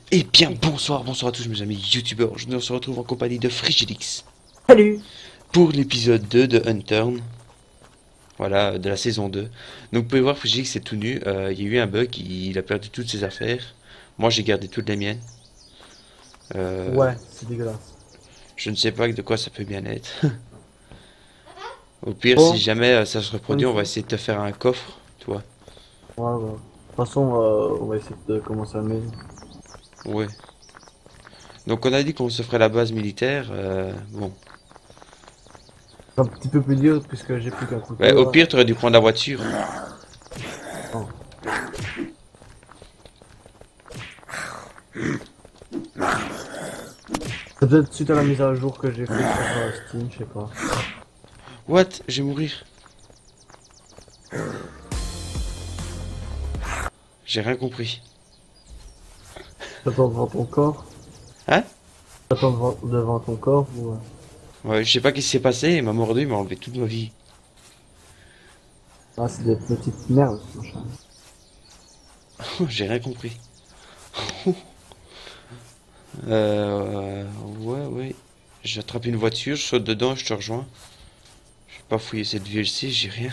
Eh bien, bonsoir à tous mes amis youtubeurs. Je nous retrouve en compagnie de Frigidix Salut. pour l'épisode 2 de Unturned. Voilà, de la saison 2. Donc, vous pouvez voir, Frigidix est tout nu. Il y a eu un bug, il a perdu toutes ses affaires. Moi, j'ai gardé toutes les miennes. Euh, Ouais, c'est dégueulasse. je ne sais pas de quoi ça peut bien être. Au pire, si Bon, jamais ça se bonne reproduit, on va fois. essayer de te faire un coffre, toi. Ouais, ouais. De toute façon, on va essayer de commencer à la maison. Ouais. Donc, on a dit qu'on se ferait la base militaire. Bon. C'est un petit peu plus dur puisque j'ai plus qu'un Ouais, couteau au là. pire, tu aurais dû prendre la voiture. Non. C'est peut-être suite à la mise à jour que j'ai fait sur Steam, je sais pas. What? Je vais mourir. J'ai rien compris. T'attends devant ton corps? Hein? T'attends devant ton corps ou... Ouais, je sais pas qu'est-ce qui s'est passé, il m'a mordu, il m'a enlevé toute ma vie. Ah, c'est des petites merdes, ce machin. J'ai rien compris. Ouais, ouais. J'attrape une voiture, je saute dedans, je te rejoins. Je vais pas fouiller cette VLC, j'ai rien.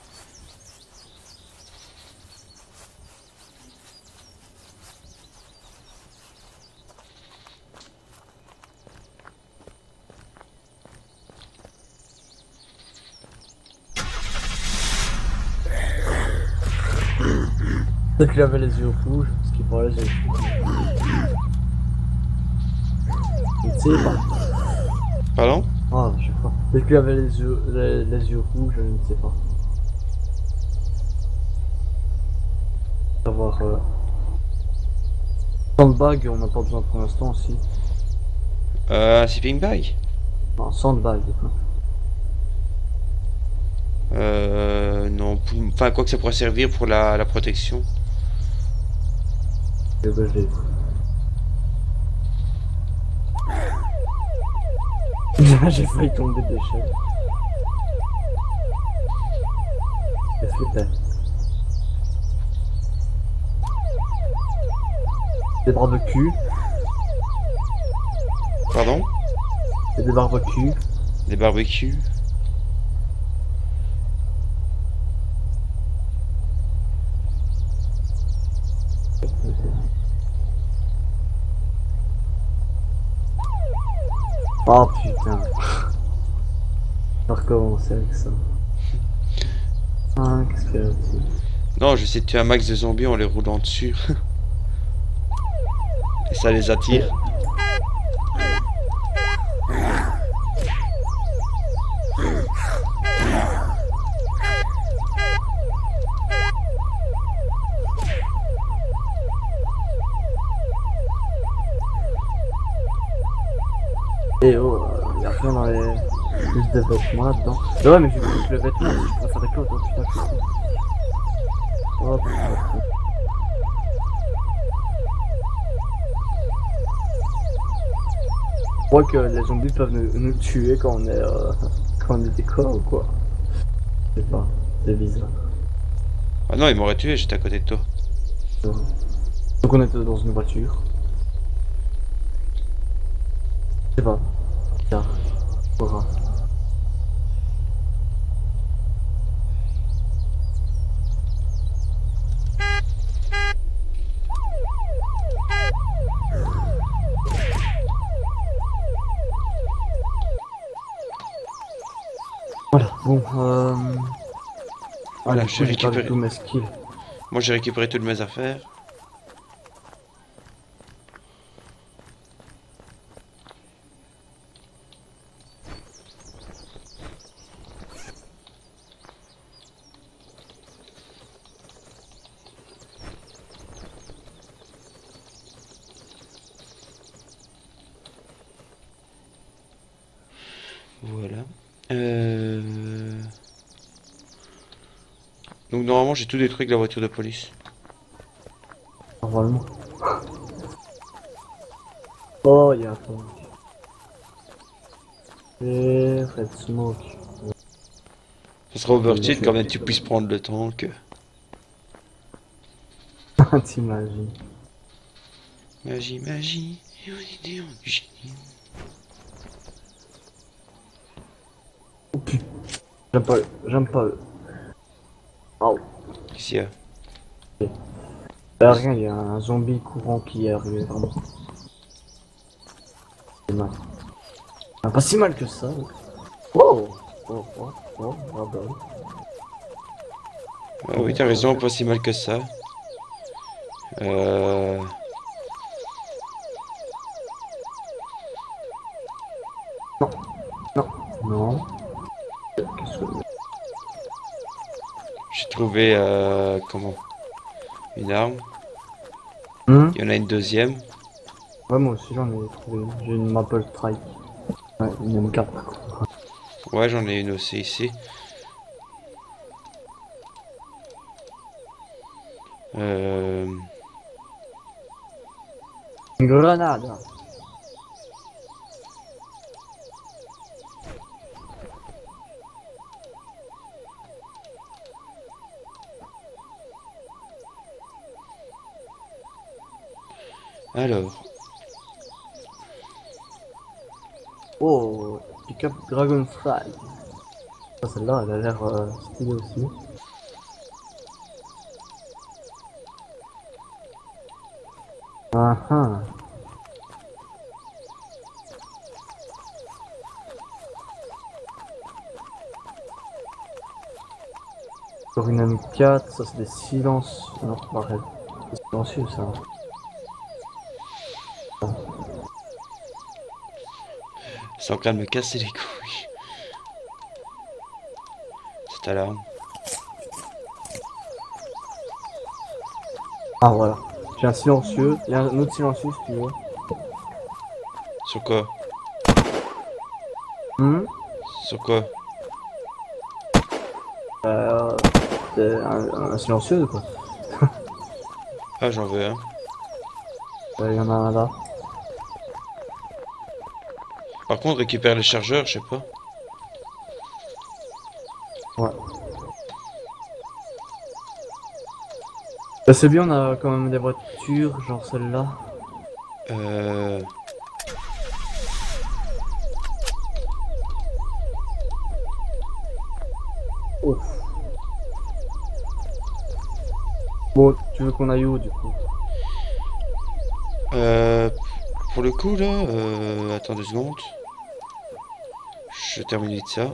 Peut-être qu'il avait les yeux rouges, parce qu'il parlait les yeux rouges. Je ne sais pas. Pardon? Ah, je sais pas. Peut-être qu'il avait les yeux rouges, je ne sais pas. Savoir... Sandbag, on n'a pas besoin pour l'instant aussi. Un sleeping bag? Non, sandbag. Non. Enfin, quoi que ça pourrait servir pour la protection. Et ben, j'ai failli tomber de l'échelle. Qu'est-ce que t'as? Des barbecues. Pardon? Et des barbecues. Des barbecues? Oh putain. On va recommencer avec ça. Ah, qu'est-ce qu'il y a là-dessus? Non, je sais tuer un max de zombies en les roulant dessus. Et ça les attire. Et oh, y a rien dans les... Plus de vêtements là-dedans. Mais ouais, mais j'ai plus que le vêtement, si je préfère que l'autre, oh, putain, je suis con. Oh putain. Je crois que les zombies peuvent nous tuer quand on est... quand on est décor ou quoi? Je sais pas, c'est bizarre. Ah non, il m'aurait tué, j'étais à côté de toi. Donc on était dans une voiture. Je sais pas. Bizarre. Voilà. Voilà, bon, Voilà, du coup, j'ai j'ai perdu récupéré. tous mes skills. Moi, j'ai récupéré toutes mes affaires. Voilà. Donc normalement j'ai tout détruit avec la voiture de police. Normalement. Oh, il y a un tank. Et Red Smoke. Ça sera overkill quand même tu puisses prendre le tank. T'imagines. Magie, magie. Et on est néant du génie. Oh putain. J'aime pas eux. J'aime pas eux. Oh. Qu'est-ce qu'il y a? Rien, il y a un zombie courant qui est arrivé vraiment. C'est mal. Ah, pas si mal que ça. Wow. Oh, oh, oh, ah bah oui. Ah oui, t'as raison, pas si mal que ça. Non. Qu'est-ce que... J'ai trouvé, comment? Une arme. Il y en a une deuxième. Ouais, moi aussi j'en ai trouvé une. J'ai une Maple Strike. Ouais, une M4. Ouais, j'en ai une aussi ici. Une grenade. Alors, Oh, pick-up Dragonfly. Ça, celle-là, elle a l'air stylée aussi. Ah ah. Sur une M4, ça c'est des silences. Non, arrête. C'est silencieux ça. c'est en train de me casser les couilles. Cette alarme. Ah voilà. J'ai un silencieux. Il y a un autre silencieux si tu veux. Sur quoi? Sur quoi? C'est un silencieux quoi. Ah, j'en veux un. Il y en a un là. Par contre, récupère les chargeurs, je sais pas. Ouais. Bah, c'est bien, on a quand même des voitures, genre celle-là. Ouf. Bon, tu veux qu'on aille où du coup? Pour le coup, là, attends 2 secondes. Je termine vite ça.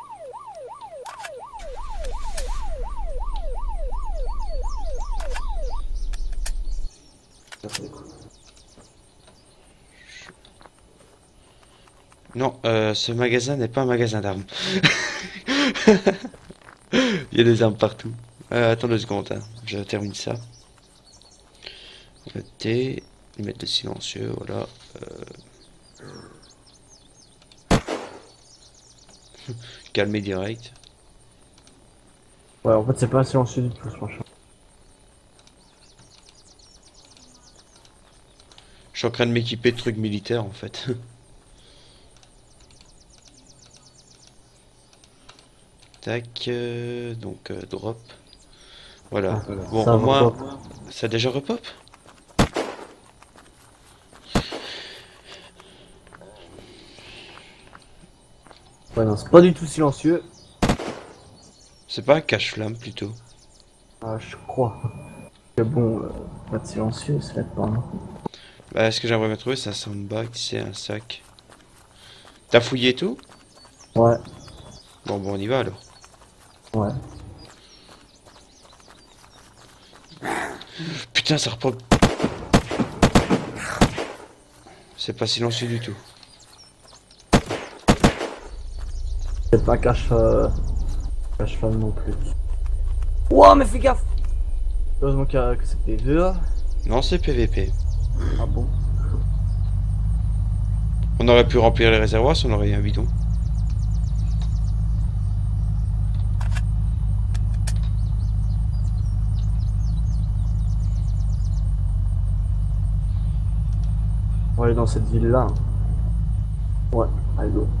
Non, ce magasin n'est pas un magasin d'armes. Il y a des armes partout. Attends 2 secondes, hein. Je termine ça. Le T, mettre le silencieux, voilà. Calmer direct. Ouais, en fait, c'est pas un silencieux du tout, ce machin. Je suis en train de m'équiper de trucs militaires en fait. Tac, donc drop. Voilà. Ah, Bon, ça au va moins, pas. ça a déjà repop. Ouais, non, c'est pas du tout silencieux. C'est pas un cache-flamme plutôt. Ah, je crois. Mais bon, pas de silencieux, c'est là-dedans. Hein. Bah, ce que j'aimerais bien trouver, c'est un sandbag, tu sais, un sac. T'as fouillé tout? Ouais, Bon, on y va alors. ouais. Putain, ça repop. C'est pas silencieux du tout. C'est pas cache-flamme non plus. Ouah, mais fais gaffe! Heureusement que c'est PVE. Non, c'est PVP. Ah bon? On aurait pu remplir les réservoirs si on aurait eu un bidon. On va aller dans cette ville-là. Ouais, allez go.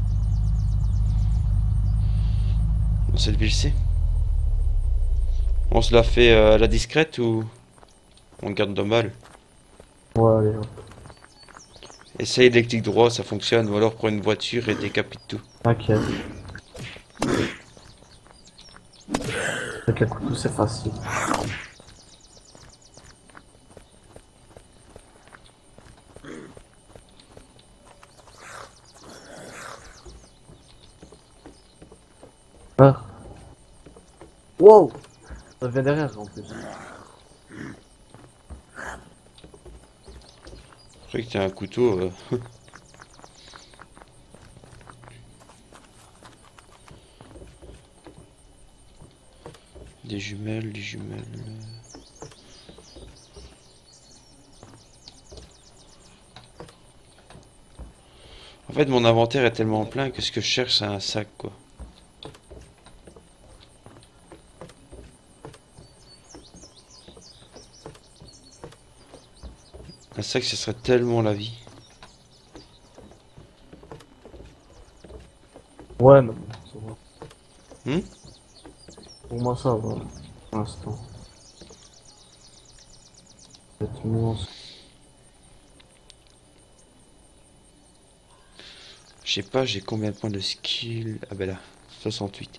Dans cette ville-ci. On se la fait à la discrète ou on garde normal? Ouais, allez, hop. Essaye les clics droits, ça fonctionne. Ou alors prends une voiture et décapite tout. T'inquiète. Avec le couteau, c'est facile. Ah. Wow! Ça vient derrière en plus. Je croyais que t'as un couteau. Des jumelles, des jumelles. En fait, mon inventaire est tellement plein que ce que je cherche, c'est un sac, quoi. Un sac, ce serait tellement la vie. Ouais, mais bon, ça va. Hmm. Pour moi, ça va. Pour l'instant. C'est immense. Je sais pas, j'ai combien de points de skill? Ah ben là, 68.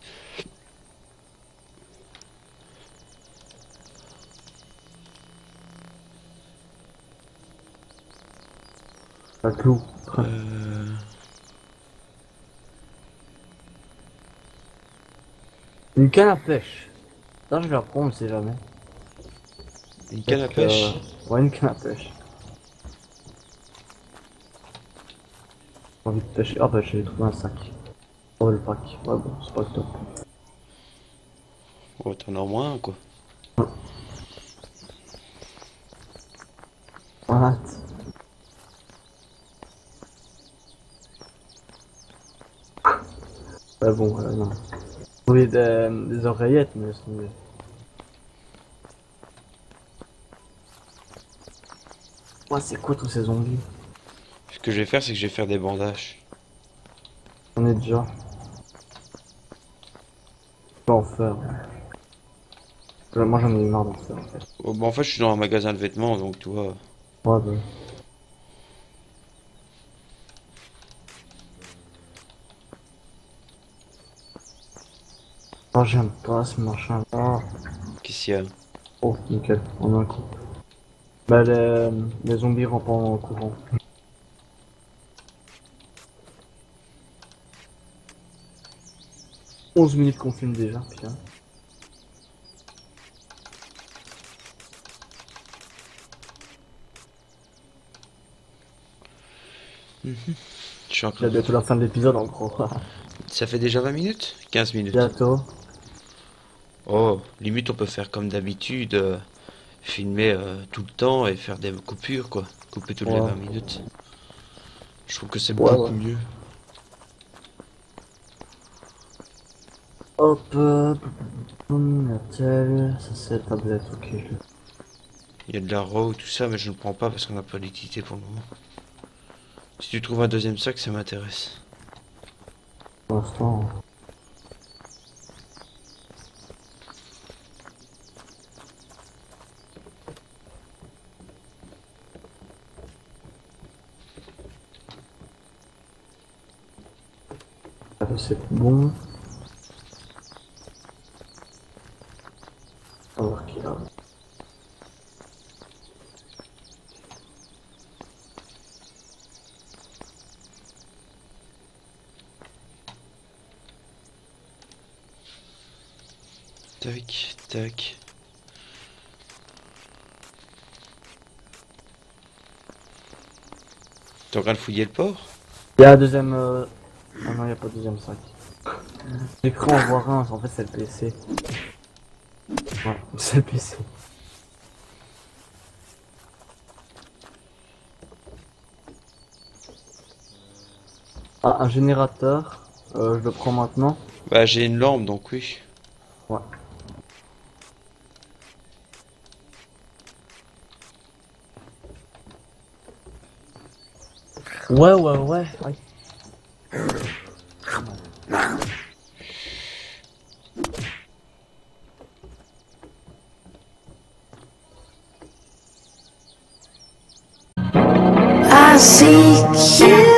Un clou. Euh... Une canne à pêche. Ça, je vais apprendre, on sait jamais. Une canne à Peut-être pêche? ouais, une canne à pêche. J'ai envie de pêcher. Ah bah, j'ai trouvé un sac. Oh, le pack. Ouais, bon, c'est pas le top. Oh, t'en as au moins un, quoi. What? Ouais, bon, non. Oui, des oreillettes, mais c'est mieux. Ouais, c'est quoi tous ces zombies? Ce que je vais faire, c'est que je vais faire des bandages. On est déjà. Pas en faire. Moi, j'en ai eu marre d'en faire, en fait. Oh, bah, en fait, je suis dans un magasin de vêtements, donc tu vois. Ouais, bah. Oh, j'aime pas ce machin. Oh, Qu'est-ce qu'il y a? oh nickel, on a un coup. Bah, les zombies rampent en courant. 11 minutes qu'on filme déjà, putain. Je suis en C'est train... bientôt la fin de l'épisode en gros. Ça fait déjà 20 minutes? 15 minutes. Bientôt. Oh, limite, on peut faire comme d'habitude, filmer tout le temps et faire des coupures, quoi. Couper toutes les Ouais. 20 minutes. Je trouve que c'est Ouais, beaucoup ouais. mieux. Hop, Natel, ça c'est la tablette, ok. Il y a de la raw, tout ça, mais je ne prends pas parce qu'on n'a pas l'utilité pour le moment. Si tu trouves un deuxième sac, ça m'intéresse. Pour l'instant. C'est bon. On va voir qui a. Tac, tac. T'es en train de fouiller le port? Il y a un deuxième. Ah non, il n'y a pas de deuxième sac. J'ai cru en voir un, en fait c'est le PC. Ouais, c'est le PC. Ah, un générateur. Je le prends maintenant. Bah, j'ai une lampe, donc oui. Ouais. Ouais, ouais, ouais. Ouais. I seek you.